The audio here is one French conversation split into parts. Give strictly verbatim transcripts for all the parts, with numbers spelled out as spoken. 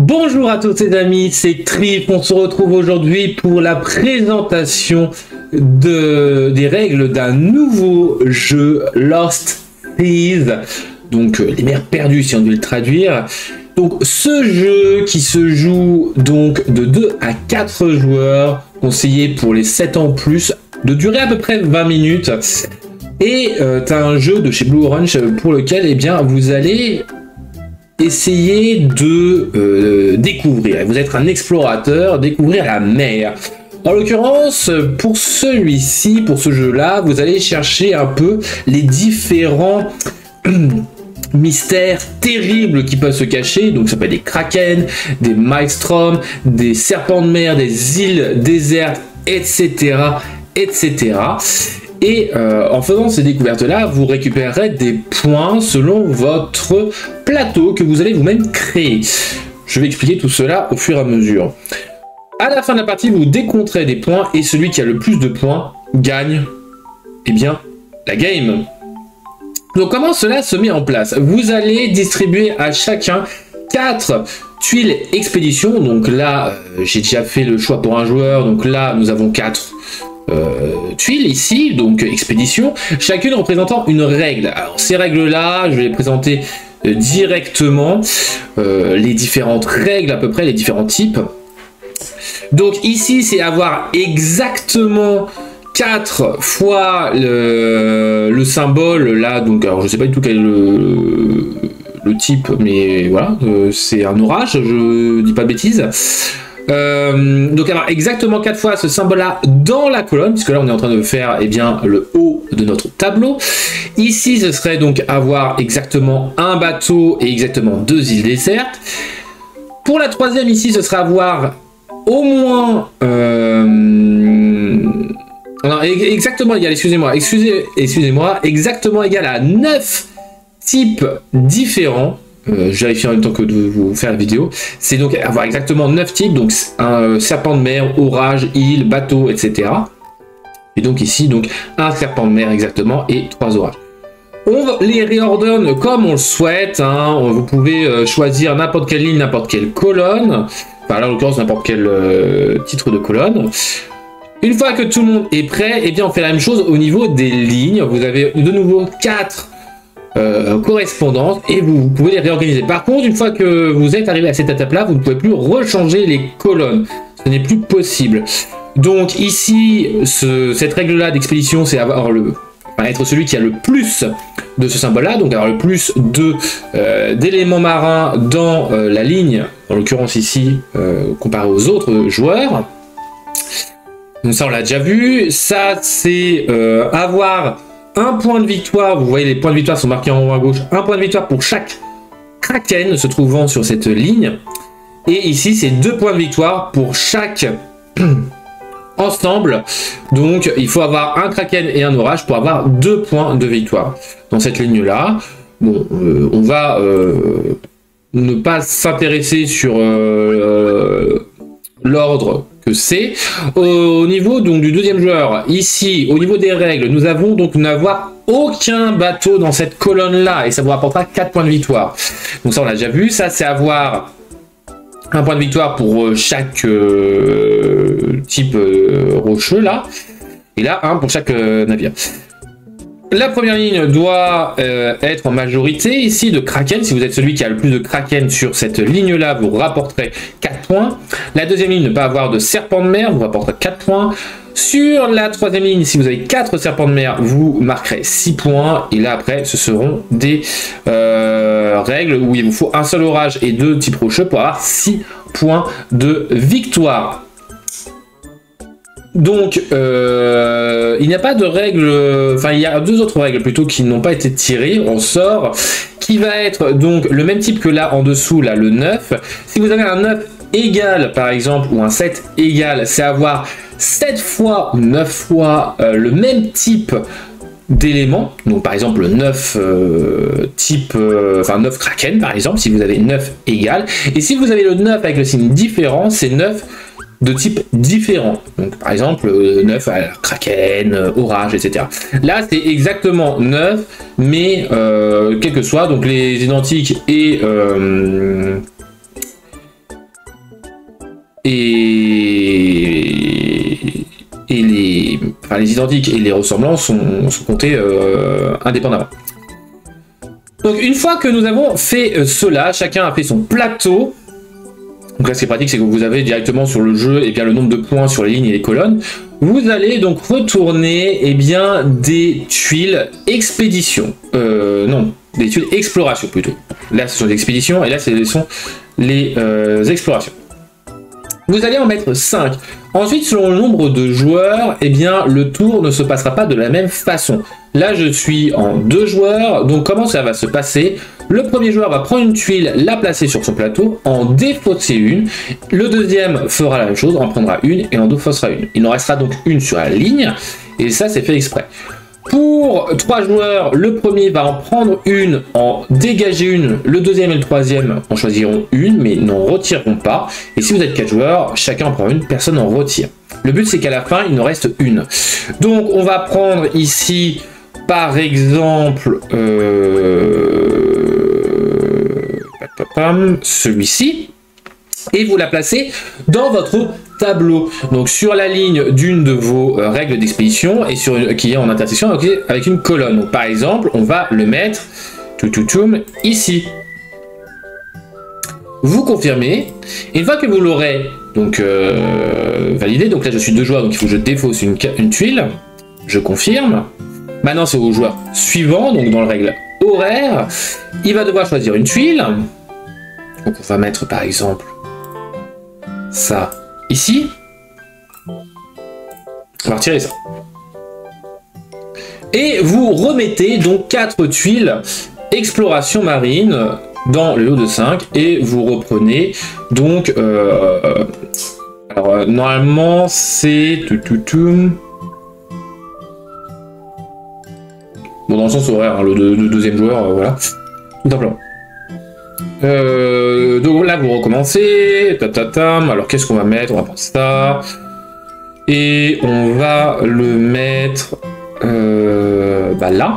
Bonjour à tous les amis, c'est Trif. On se retrouve aujourd'hui pour la présentation de, des règles d'un nouveau jeu, Lost Seas. Donc les mers perdues si on veut le traduire. Donc ce jeu qui se joue donc de deux à quatre joueurs, conseillé pour les sept ans plus, de durée à peu près vingt minutes. Et euh, tu as un jeu de chez Blue Orange pour lequel eh bien, vous allez essayer de euh, découvrir. Vous êtes un explorateur, découvrir la mer. En l'occurrence, pour celui-ci, pour ce jeu-là, vous allez chercher un peu les différents mystères terribles qui peuvent se cacher. Donc ça peut être des kraken, des maelstrom, des serpents de mer, des îles désertes, et cetera, et cetera. Et euh, en faisant ces découvertes-là, vous récupérerez des points selon votre plateau que vous allez vous-même créer. Je vais expliquer tout cela au fur et à mesure. À la fin de la partie, vous décompterez des points et celui qui a le plus de points gagne, eh bien, la game. Donc comment cela se met en place? Vous allez distribuer à chacun quatre tuiles expédition. Donc là, euh, j'ai déjà fait le choix pour un joueur. Donc là, nous avons quatre Euh, tuiles ici, donc expédition, chacune représentant une règle. Alors ces règles là, je vais les présenter euh, directement, euh, les différentes règles à peu près, les différents types. Donc ici c'est avoir exactement quatre fois le, le symbole là, donc alors je sais pas du tout quel est le, le type, mais voilà, euh, c'est un orage, je dis pas de bêtises. Euh, donc avoir exactement quatre fois ce symbole là dans la colonne, puisque là on est en train de faire eh bien, le haut de notre tableau. Ici ce serait donc avoir exactement un bateau et exactement deux îles désertes. Pour la troisième ici ce serait avoir au moins euh... non, exactement égal, excusez-moi, excusez, excusez-moi, exactement égal à neuf types différents. Euh, je vérifie en même temps que de vous faire la vidéo. C'est donc avoir exactement neuf types, donc un euh, serpent de mer, orage, île, bateau, et cetera. Et donc ici, donc un serpent de mer exactement et trois orages. On les réordonne comme on le souhaite. Hein. Vous pouvez euh, choisir n'importe quelle ligne, n'importe quelle colonne. Enfin là, en l'occurrence, n'importe quel euh, titre de colonne. Une fois que tout le monde est prêt, eh bien, on fait la même chose au niveau des lignes. Vous avez de nouveau quatre Euh, correspondantes et vous, vous pouvez les réorganiser. Par contre, une fois que vous êtes arrivé à cette étape là, vous ne pouvez plus rechanger les colonnes, ce n'est plus possible. Donc ici ce, cette règle là d'expédition, c'est avoir le enfin, être celui qui a le plus de ce symbole là, donc avoir le plus de euh, d'éléments marins dans euh, la ligne, en l'occurrence ici euh, comparé aux autres joueurs. Donc ça on l'a déjà vu. Ça c'est euh, avoir un point de victoire, vous voyez les points de victoire sont marqués en haut à gauche, un point de victoire pour chaque kraken se trouvant sur cette ligne. Et ici, c'est deux points de victoire pour chaque ensemble. Donc, il faut avoir un kraken et un orage pour avoir deux points de victoire. Dans cette ligne-là, bon, euh, on va euh, ne pas s'intéresser sur euh, l'ordre que c'est. Au niveau donc du deuxième joueur, ici au niveau des règles, nous avons donc n'avoir aucun bateau dans cette colonne là et ça vous rapportera quatre points de victoire. Donc ça on l'a déjà vu. Ça c'est avoir un point de victoire pour chaque euh, type euh, rocheux là, et là un pour chaque euh, navire. La première ligne doit euh, être en majorité ici de kraken. Si vous êtes celui qui a le plus de kraken sur cette ligne-là, vous rapporterez quatre points. La deuxième ligne, ne pas avoir de serpent de mer, vous rapporterez quatre points. Sur la troisième ligne, si vous avez quatre serpents de mer, vous marquerez six points. Et là, après, ce seront des euh, règles où il vous faut un seul orage et deux types rocheux pour avoir six points de victoire. Donc, euh, il n'y a pas de règles, enfin, il y a deux autres règles plutôt qui n'ont pas été tirées. On sort, qui va être donc le même type que là en dessous, là, le neuf. Si vous avez un neuf égal, par exemple, ou un sept égal, c'est avoir sept fois ou neuf fois euh, le même type d'éléments. Donc, par exemple, le neuf euh, type, euh, enfin, neuf kraken, par exemple, si vous avez neuf égal. Et si vous avez le neuf avec le signe différent, c'est neuf de type différent. Donc par exemple euh, neuf à kraken, euh, orage, et cetera. Là c'est exactement neuf, mais euh, quel que soit, donc les identiques et euh, et, et les, enfin, les identiques et les ressemblants sont, sont comptés euh, indépendamment. Donc une fois que nous avons fait euh, cela, chacun a fait son plateau. Donc là, ce qui est pratique, c'est que vous avez directement sur le jeu et bien le nombre de points sur les lignes et les colonnes. Vous allez donc retourner eh bien, des tuiles expédition. Euh, non, des tuiles exploration plutôt. Là, ce sont les expéditions et là, ce sont les euh, explorations. Vous allez en mettre cinq. Ensuite, selon le nombre de joueurs, eh bien, le tour ne se passera pas de la même façon. Là, je suis en deux joueurs, donc comment ça va se passer? Le premier joueur va prendre une tuile, la placer sur son plateau, en défausser une. Le deuxième fera la même chose, en prendra une et en défaussera une. Il en restera donc une sur la ligne, et ça, c'est fait exprès. Pour trois joueurs, le premier va en prendre une, en dégager une, le deuxième et le troisième en choisiront une, mais n'en retireront pas. Et si vous êtes quatre joueurs, chacun en prend une, personne n'en retire. Le but, c'est qu'à la fin, il nous reste une. Donc, on va prendre ici, par exemple, euh... celui-ci, et vous la placez dans votre tableau, donc sur la ligne d'une de vos euh, règles d'expédition et sur une, qui est en intersection avec, avec une colonne. Donc, par exemple, on va le mettre tout, tout, tout, ici. Vous confirmez. Et une fois que vous l'aurez donc euh, validé, donc là je suis deux joueurs, donc il faut que je défausse une, une tuile. Je confirme. Maintenant c'est au joueur suivant, donc dans la règle horaire, il va devoir choisir une tuile. Donc on va mettre par exemple ça ici. On va retirer ça. Et vous remettez donc quatre tuiles exploration marine dans le lot de cinq et vous reprenez donc euh, alors euh, normalement c'est tout tout tout bon dans le sens horaire hein, le, le, le deuxième joueur euh, voilà tout simplement. Euh, donc là vous recommencez, tatatam. Alors qu'est-ce qu'on va mettre? On va prendre ça et on va le mettre euh, bah là.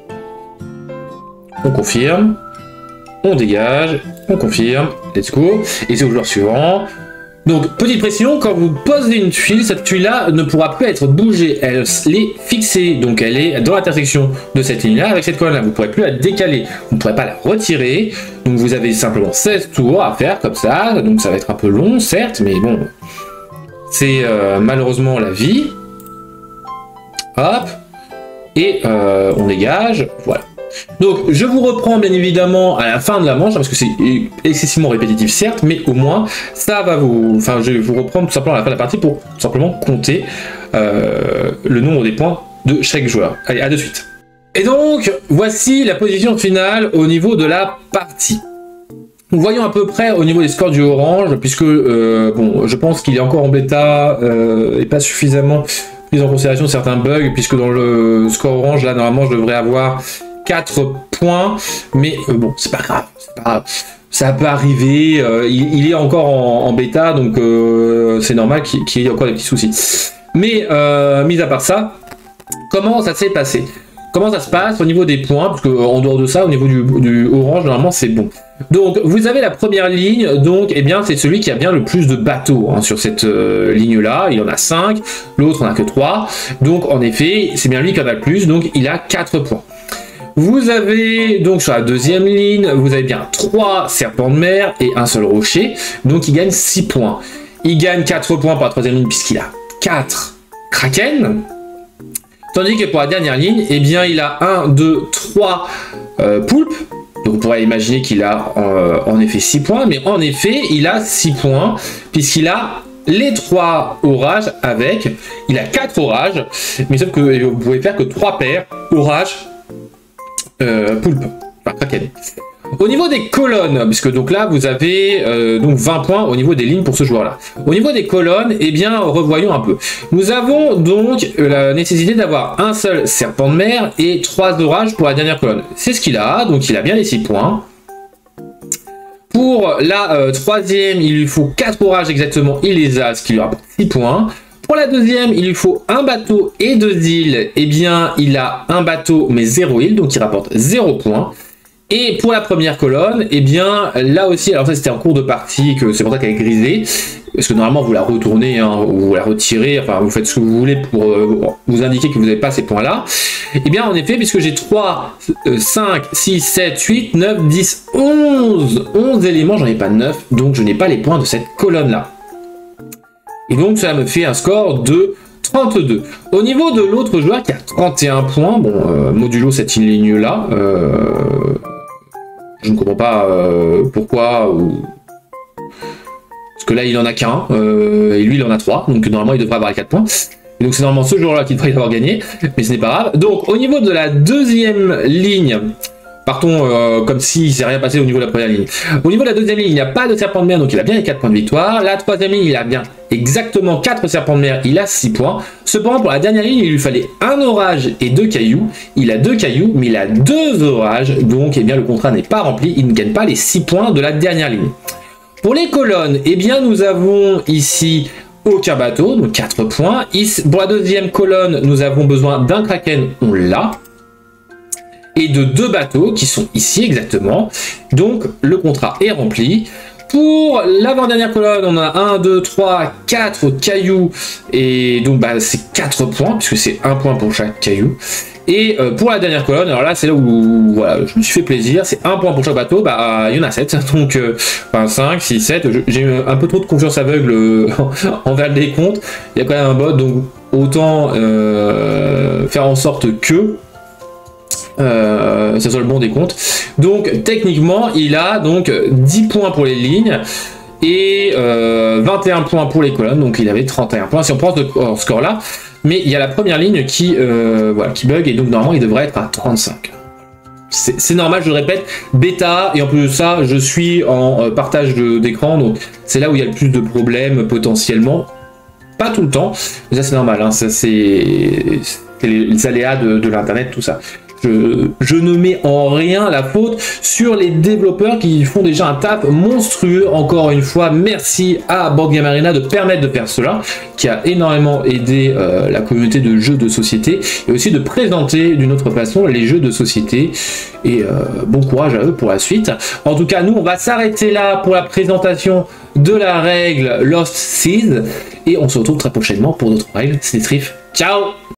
On confirme, on dégage, on confirme, let's go. Et c'est au joueur suivant. Donc petite précision, quand vous posez une tuile, cette tuile là ne pourra plus être bougée, elle est fixée, donc elle est dans l'intersection de cette ligne là avec cette colonne là, vous ne pourrez plus la décaler, vous ne pourrez pas la retirer, donc vous avez simplement seize tours à faire comme ça, donc ça va être un peu long certes, mais bon, c'est euh, malheureusement la vie. Hop, et euh, on dégage, voilà. Donc je vous reprends bien évidemment à la fin de la manche parce que c'est excessivement répétitif certes, mais au moins ça va vous, enfin je vais vous reprendre tout simplement à la fin de la partie pour tout simplement compter euh, le nombre des points de chaque joueur. Allez, à de suite. Et donc voici la position finale au niveau de la partie. Nous voyons à peu près au niveau des scores du orange, puisque euh, bon, je pense qu'il est encore en bêta euh, et pas suffisamment pris en considération certains bugs, puisque dans le score orange là normalement je devrais avoir quatre points, mais euh, bon, c'est pas grave, c'est pas grave, ça peut arriver, euh, il, il est encore en, en bêta, donc euh, c'est normal qu'il qu'il y ait encore des petits soucis. Mais, euh, mis à part ça, comment ça s'est passé? Comment ça se passe au niveau des points? Parce qu'en dehors de ça, au niveau du, du orange, normalement, c'est bon. Donc, vous avez la première ligne, donc, eh bien, c'est celui qui a bien le plus de bateaux hein, sur cette euh, ligne-là. Il y en a cinq, l'autre n'en a que trois. Donc, en effet, c'est bien lui qui en a le plus, donc il a quatre points. Vous avez donc sur la deuxième ligne, vous avez bien trois serpents de mer et un seul rocher, donc il gagne six points. Il gagne quatre points pour la troisième ligne puisqu'il a quatre kraken, tandis que pour la dernière ligne, eh bien il a un, deux, trois euh, poulpes, donc on pourrait imaginer qu'il a euh, en effet six points, mais en effet il a six points puisqu'il a les trois orages avec, il a quatre orages, mais sauf que vous pouvez faire que trois paires orages. Euh, poulpe, enfin kraken. Au niveau des colonnes, puisque donc là vous avez euh, donc vingt points au niveau des lignes pour ce joueur là. Au niveau des colonnes, eh bien revoyons un peu. Nous avons donc la nécessité d'avoir un seul serpent de mer et trois orages pour la dernière colonne. C'est ce qu'il a, donc il a bien les six points. Pour la euh, troisième, il lui faut quatre orages exactement, il les a, ce qui lui rapporte six points. Pour la deuxième, il lui faut un bateau et deux îles. Eh bien, il a un bateau mais zéro île, donc il rapporte zéro points. Et pour la première colonne, eh bien là aussi, alors ça c'était en cours de partie, que c'est pour ça qu'elle est grisée, parce que normalement vous la retournez, hein, ou vous la retirez, enfin vous faites ce que vous voulez pour euh, vous indiquer que vous n'avez pas ces points-là. Eh bien en effet, puisque j'ai trois, cinq, six, sept, huit, neuf, dix, onze, onze éléments, j'en ai pas neuf, donc je n'ai pas les points de cette colonne-là. Et donc ça me fait un score de trente-deux. Au niveau de l'autre joueur qui a trente et un points, bon, euh, modulo cette ligne-là, euh, je ne comprends pas euh, pourquoi, ou... parce que là il en a qu'un, euh, et lui il en a trois, donc normalement il devrait avoir les quatre points. Et donc c'est normalement ce joueur-là qui devrait y avoir gagné, mais ce n'est pas grave. Donc au niveau de la deuxième ligne, partons euh, comme s'il ne s'est rien passé au niveau de la première ligne. Au niveau de la deuxième ligne, il n'y a pas de serpent de mer, donc il a bien les quatre points de victoire. La troisième ligne, il a bien exactement quatre serpents de mer, il a six points. Cependant, pour la dernière ligne, il lui fallait un orage et deux cailloux. Il a deux cailloux, mais il a deux orages, donc eh bien, le contrat n'est pas rempli, il ne gagne pas les six points de la dernière ligne. Pour les colonnes, eh bien, nous avons ici aucun bateau, donc quatre points. Ici, pour la deuxième colonne, nous avons besoin d'un kraken, on l'a. Et de deux bateaux qui sont ici exactement. Donc le contrat est rempli. Pour l'avant-dernière colonne, on a un, deux, trois, quatre cailloux. Et donc bah, c'est quatre points, puisque c'est un point pour chaque caillou. Et euh, pour la dernière colonne, alors là c'est là où voilà, je me suis fait plaisir, c'est un point pour chaque bateau, bah il y en a sept, donc euh, enfin, cinq, six, sept, j'ai un peu trop de confiance aveugle euh, envers le décompte, il y a quand même un bot, donc autant euh, faire en sorte que Euh, ça soit le bon décompte. Donc techniquement il a donc dix points pour les lignes et euh, vingt et un points pour les colonnes, donc il avait trente et un points si on prend ce score là, mais il y a la première ligne qui, euh, voilà, qui bug et donc normalement il devrait être à trente-cinq. C'est normal, je le répète, bêta, et en plus de ça je suis en partage d'écran, donc c'est là où il y a le plus de problèmes potentiellement, pas tout le temps, mais ça c'est normal, hein, ça c'est les, les aléas de, de l'internet, tout ça. Je, je ne mets en rien la faute sur les développeurs qui font déjà un taf monstrueux. Encore une fois, merci à Board Game Arena de permettre de faire cela, qui a énormément aidé euh, la communauté de jeux de société et aussi de présenter d'une autre façon les jeux de société. Et euh, bon courage à eux pour la suite. En tout cas, nous, on va s'arrêter là pour la présentation de la règle Lost Seas et on se retrouve très prochainement pour d'autres règles. C'est Trif. Ciao!